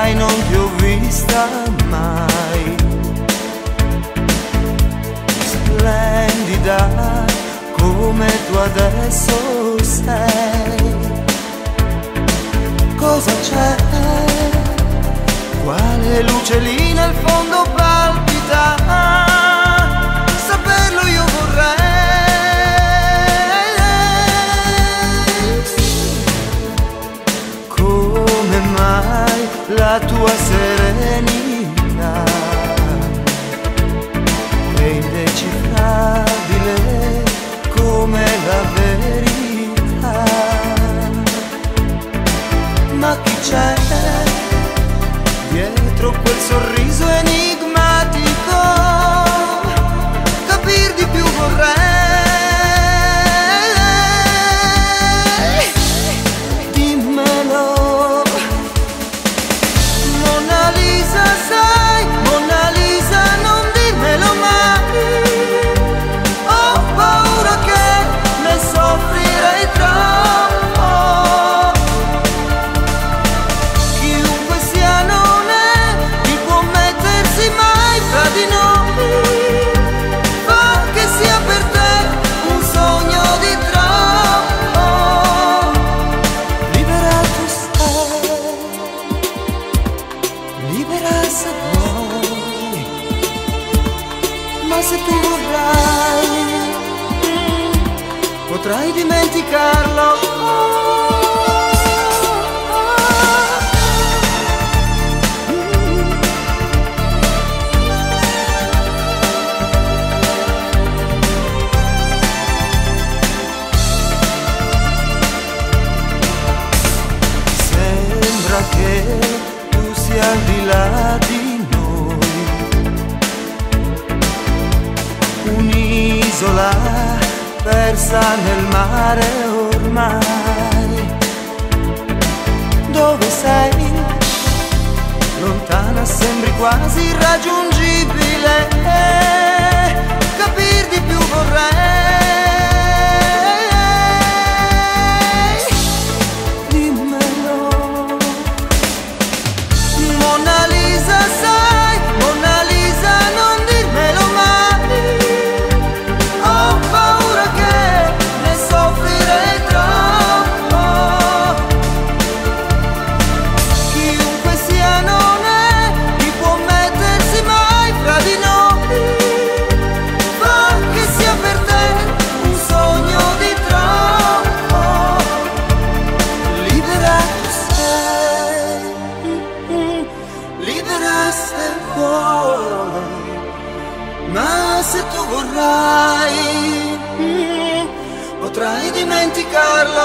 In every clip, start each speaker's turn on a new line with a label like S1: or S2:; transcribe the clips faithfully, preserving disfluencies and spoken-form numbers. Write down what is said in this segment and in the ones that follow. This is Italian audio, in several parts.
S1: sai, non ti ho vista mai. Splendida come tu adesso sei. Cosa c'è? Quale luce lì nel fondo palpita? Saperlo io vorrei. Come mai la tua serenità è indecifrabile come la verità? Ma chi c'è dietro quel sorriso enigmatico? Capir di più vorrei. Dimmelo. Mona Lisa, sai, Mona Lisa, non dirmelo mai. Ho paura che ne soffrirei troppo. Chiunque sia non è chi può mettersi mai fra di noi. Fa che sia per te un sogno di troppo. Libera tu sei, libera se vuoi, ma se tu vorrai potrai dimenticarlo. Sembra che tu sia al di là di noi, un'isola persa nel mare ormai. Dove sei? Lontana, sembri quasi irraggiungibile. Capir di più vorrei. Dimmelo. Mona Lisa, sai, Mona Lisa, non dirmelo mai. Ho paura che ne soffrirei troppo. Chiunque sia non è chi può mettersi mai fra di noi. Fa che sia per te un sogno di troppo. Libera tu sei, mm-mm, libera se vuoi, ma se tu vorrai mm, potrai dimenticarlo.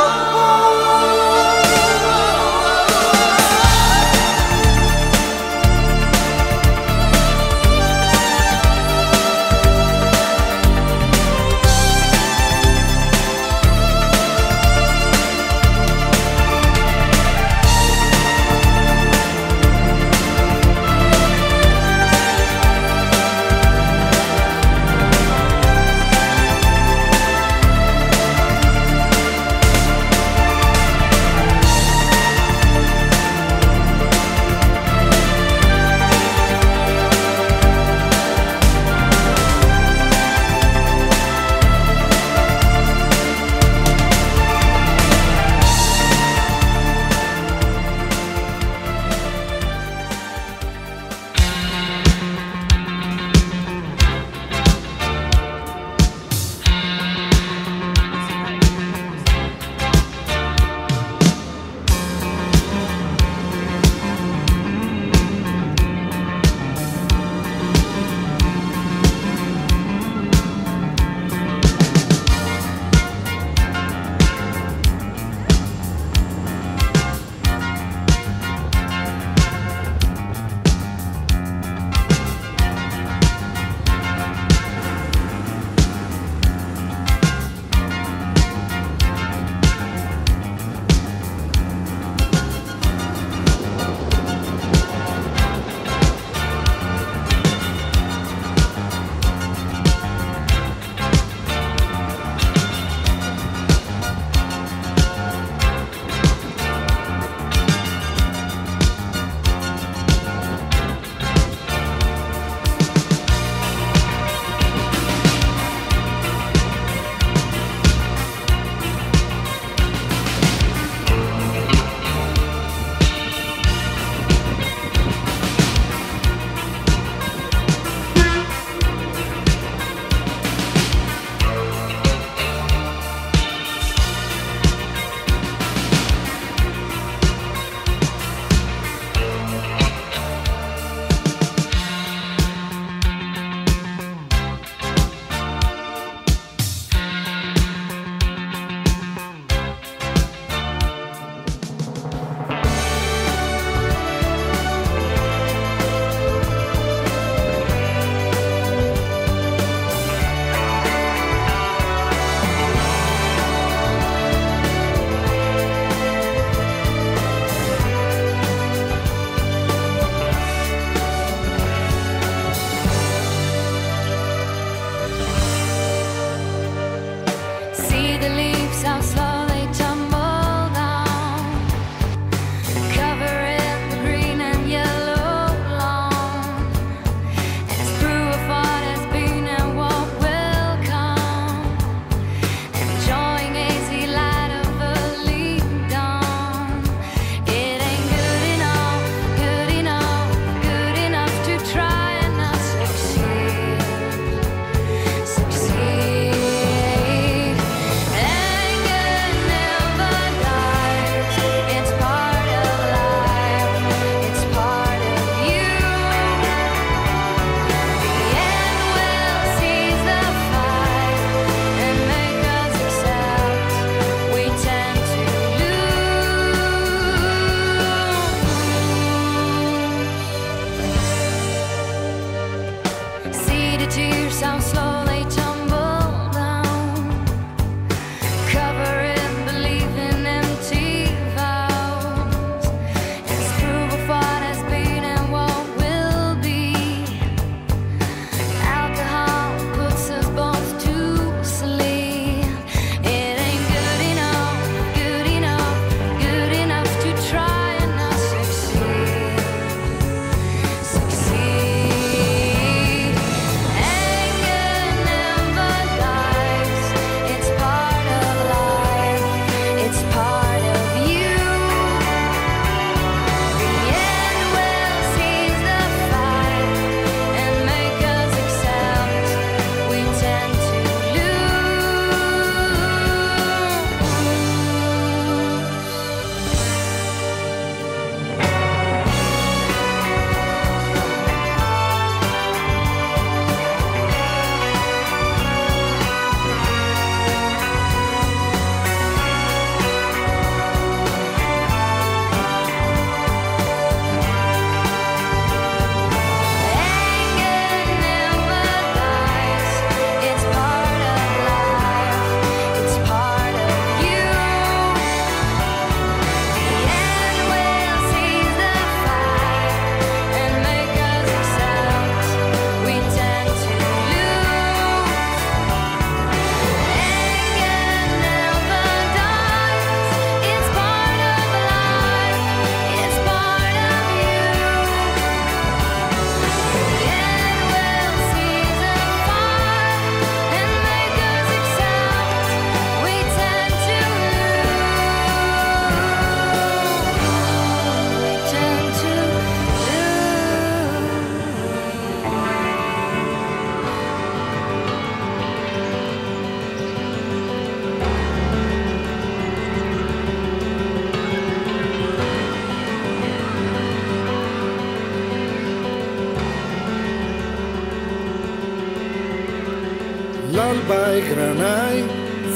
S2: L'alba e granai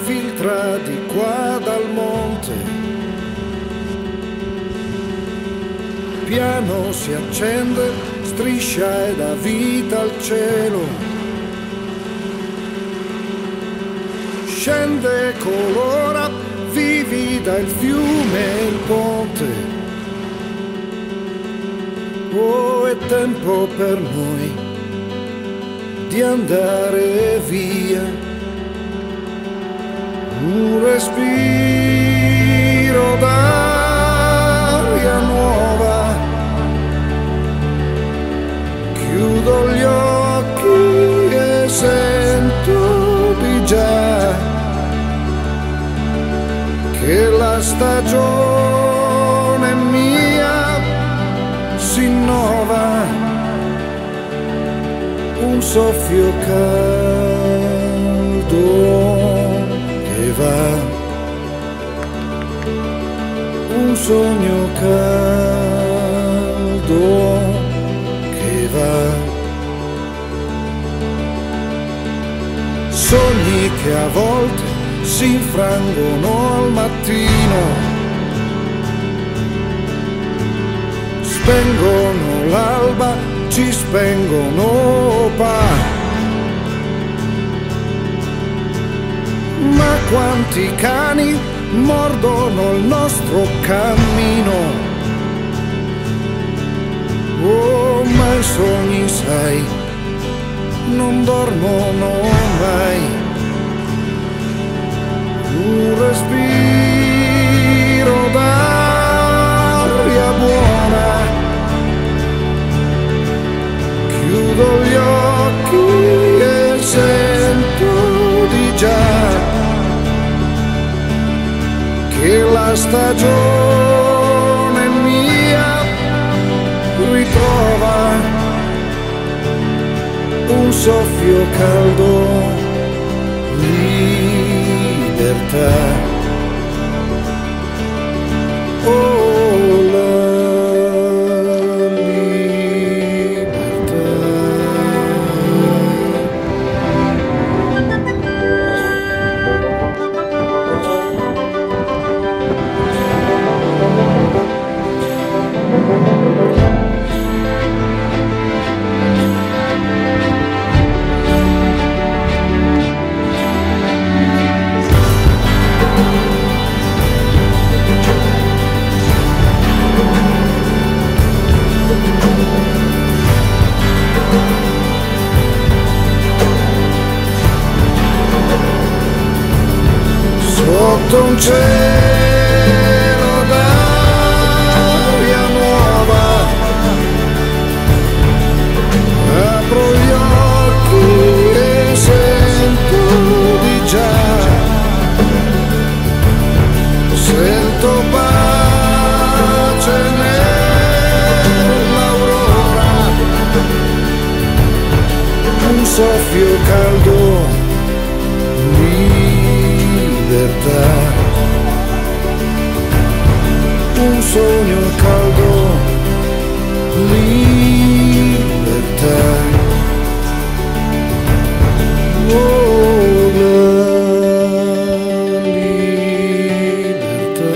S2: filtra di qua dal monte, piano si accende, striscia e dà vita al cielo, scende, colora, vivida il fiume e il ponte. Oh, è tempo per noi di andare via, un respiro d'aria nuova, chiudo gli occhi e sento di già che la stagione mia si innova, un soffio caldo che va, un sogno caldo che va, sogni che a volte si infrangono al mattino, spengono l'alba, ci spengono pa. Ma quanti cani mordono il nostro cammino. Oh, ma i sogni, sai, non dormono mai. Un respiro d'aria buona, chiudo gli occhi e sento di già che la stagione mia ritrova un soffio caldo, libertà. Oh, la sotto un cielo d'aria nuova, apro gli occhi e sento di già, sento pace nell'aurora, un soffio caldo, libertà, un sogno caldo, libertà. Oh, la libertà.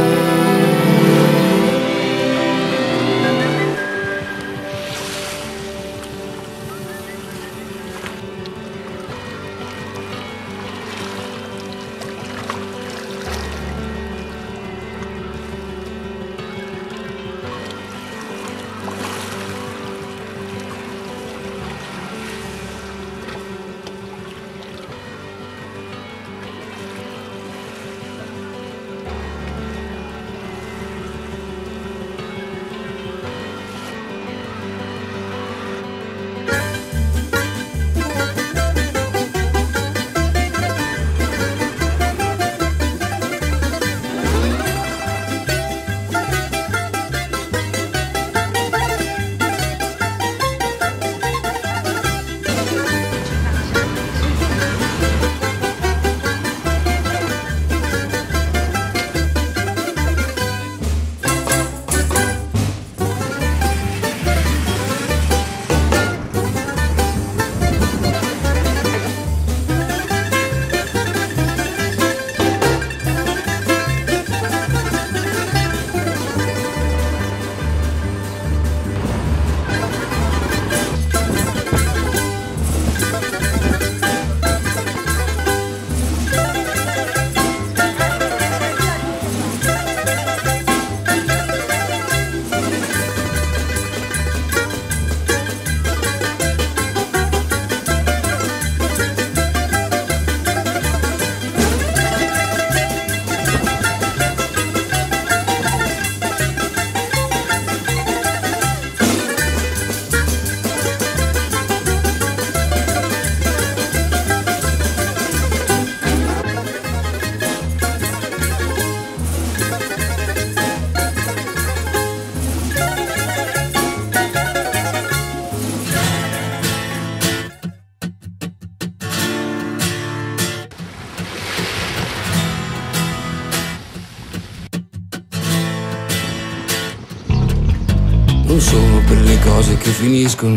S3: Non sono per le cose che finiscono,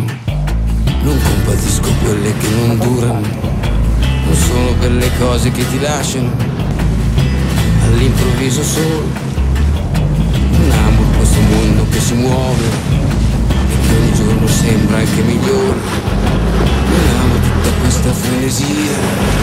S3: non compatisco quelle che non durano, non sono per le cose che ti lasciano all'improvviso solo. Non amo questo mondo che si muove e che ogni giorno sembra anche migliore. Non amo tutta questa frenesia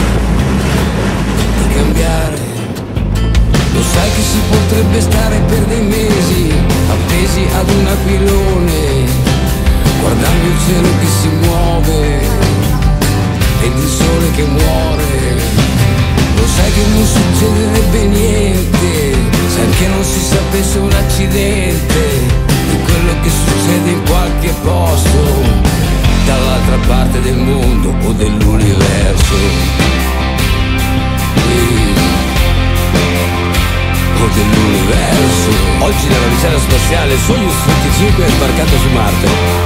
S3: di cambiare. Lo sai che si potrebbe stare per dei mesi appesi ad un aquilone, guardando il cielo che si muove ed il sole che muore. Lo sai che non succederebbe niente se anche non si sapesse un accidente di quello che succede in qualche posto dall'altra parte del mondo o dell'universo. Dell'universo. Oggi la navicella spaziale Soyuz venticinque è sbarcata su Marte.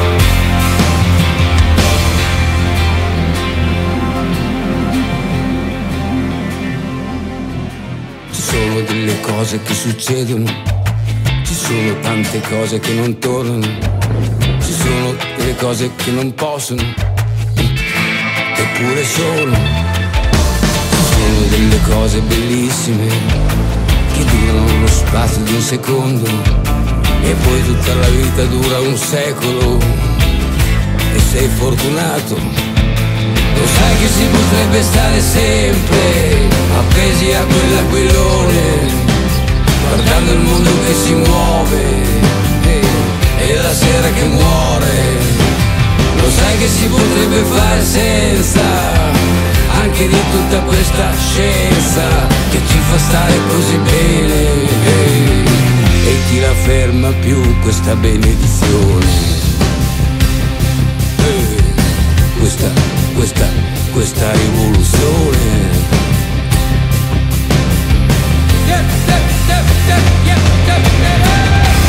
S3: Ci sono delle cose che succedono, ci sono tante cose che non tornano, ci sono delle cose che non possono, eppure sono. Ci sono delle cose bellissime che durano lo spazio di un secondo e poi tutta la vita dura un secolo e sei fortunato. Lo sai che si potrebbe stare sempre appesi a quell'aquilone, guardando il mondo che si muove e la sera che muore. Lo sai che si potrebbe fare senza anche anche di tutta questa scienza che ci fa stare così bene, eh, e chi la ferma più questa benedizione, eh, questa, questa, questa rivoluzione. Yeah, yeah, yeah, yeah, yeah, yeah, yeah.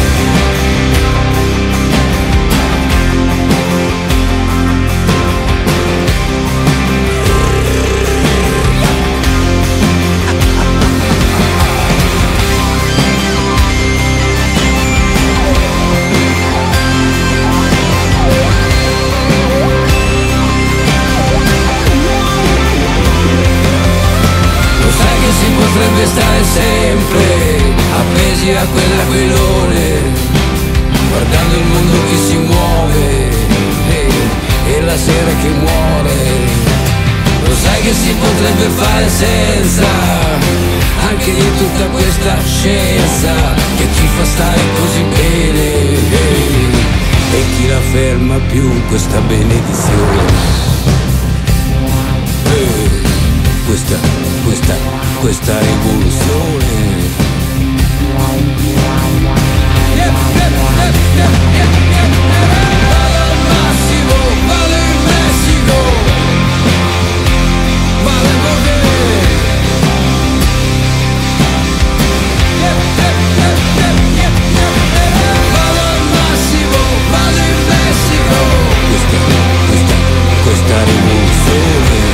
S3: Si potrebbe stare sempre appesi a quell'aquilone, guardando il mondo che si muove e, e la sera che muore. Lo sai che si potrebbe fare senza anche di tutta questa scienza che ci fa stare così bene, e, e chi la ferma più questa benedizione. E, questa, questa, questa rivoluzione. Yeah, yeah, yeah, yeah, yeah, yeah. Vado al massimo, vado in Messico, vado in Borghese. Yeah, yeah, yeah, yeah, yeah, yeah. Vado al massimo, vado in Messico. Questa, questa, questa rivoluzione.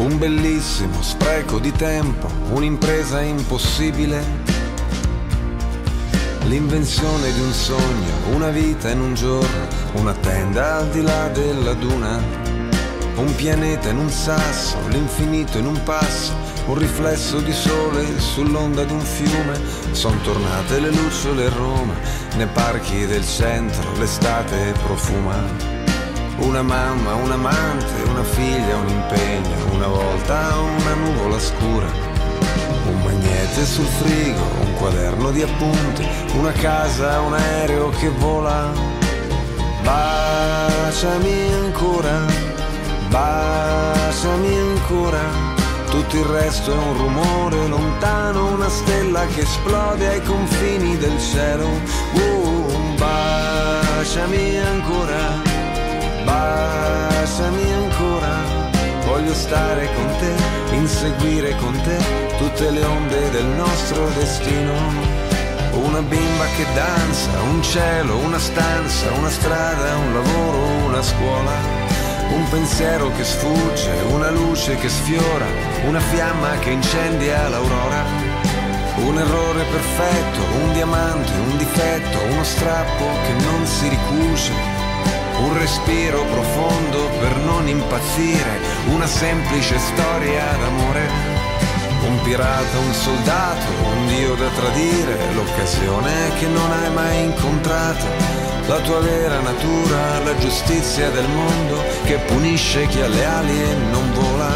S4: un bellissimo spreco di tempo, un'impresa impossibile, l'invenzione di un sogno, una vita in un giorno, una tenda al di là della duna, un pianeta in un sasso, l'infinito in un passo, un riflesso di sole sull'onda di un fiume. Son tornate le lucciole a Roma, nei parchi del centro l'estate profuma. Una mamma, un amante, una figlia, un impegno, una volta una nuvola scura, un magnete sul frigo, un quaderno di appunti, una casa, un aereo che vola. Baciami ancora, baciami ancora, tutto il resto è un rumore lontano, una stella che esplode ai confini del cielo. Uh, baciami ancora, baciami ancora, voglio stare con te, inseguire con te tutte le onde del nostro destino. Una bimba che danza, un cielo, una stanza, una strada, un lavoro, una scuola, un pensiero che sfugge, una luce che sfiora, una fiamma che incendia l'aurora. Un errore perfetto, un diamante, un difetto, uno strappo che non si ricuce, un respiro profondo per non impazzire, una semplice storia d'amore. Un pirata, un soldato, un dio da tradire, l'occasione che non hai mai incontrato, la tua vera natura, la giustizia del mondo che punisce chi ha le ali e non vola.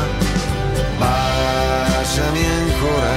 S4: Baciami ancora,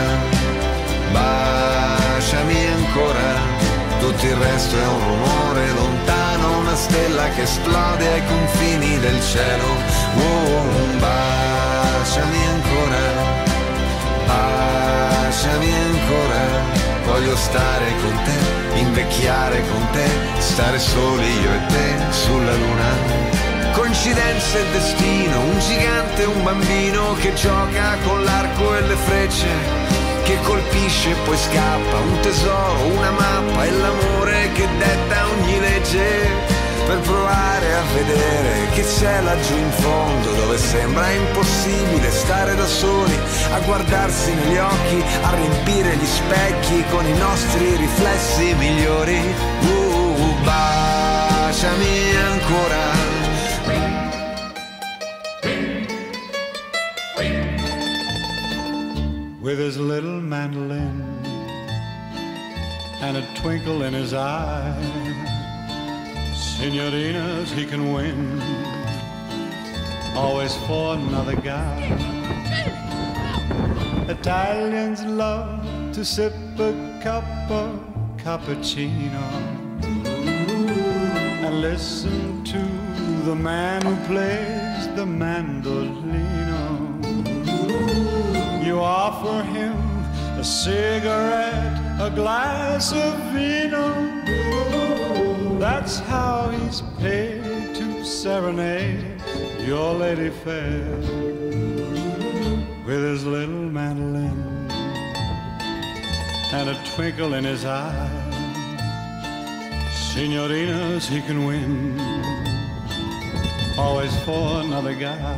S4: baciami ancora, tutto il resto è un rumore lontano, una stella che esplode ai confini del cielo. Oh, baciami ancora, baciami ancora, voglio stare con te, invecchiare con te, stare soli io e te sulla luna. Coincidenza e destino, un gigante e un bambino che gioca con l'arco e le frecce, che colpisce e poi scappa, un tesoro, una mappa e l'amore che detta ogni legge, per provare a vedere che c'è laggiù in fondo, dove sembra impossibile stare da soli, a guardarsi negli occhi, a riempire gli specchi con i nostri riflessi migliori. Uh, baciami ancora,
S5: with his little mandolin and a twinkle in his eye, Signorinas he can win, always for another guy. Italians love to sip a cup of cappuccino and listen to the man who plays the mandolino. You offer him a cigarette, a glass of vino, that's how he's paid to serenade your lady fair with his little mandolin and a twinkle in his eye. Signorinas he can win, always for another guy.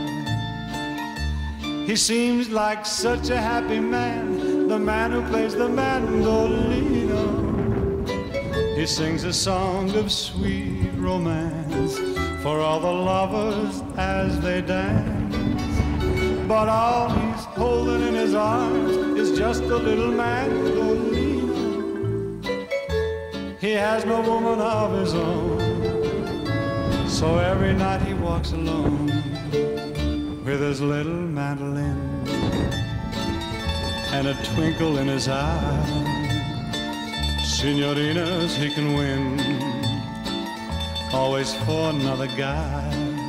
S5: He seems like such a happy man, the man who plays the mandolino. He sings a song of sweet romance for all the lovers as they dance. But all he's holding in his arms is just a little mandolino. He has no woman of his own, so every night he walks alone with his little mandolin and a twinkle in his eye. Signorinas he can win, always for another guy.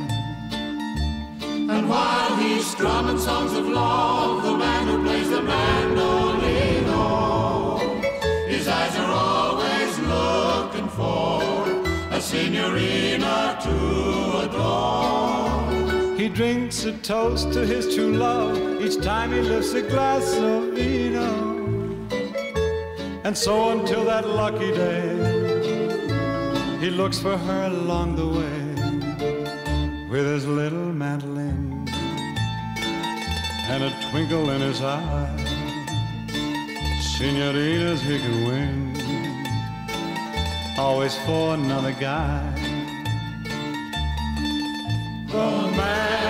S6: And while he's strumming songs of love, the man who plays the mandolino, his eyes are always looking for a signorina to adore.
S5: He drinks a toast to his true love each time he lifts a glass of vino. And so until that lucky day, he looks for her along the way with his little mandolin and a twinkle in his eye. Senoritas he could win, always for another guy. The man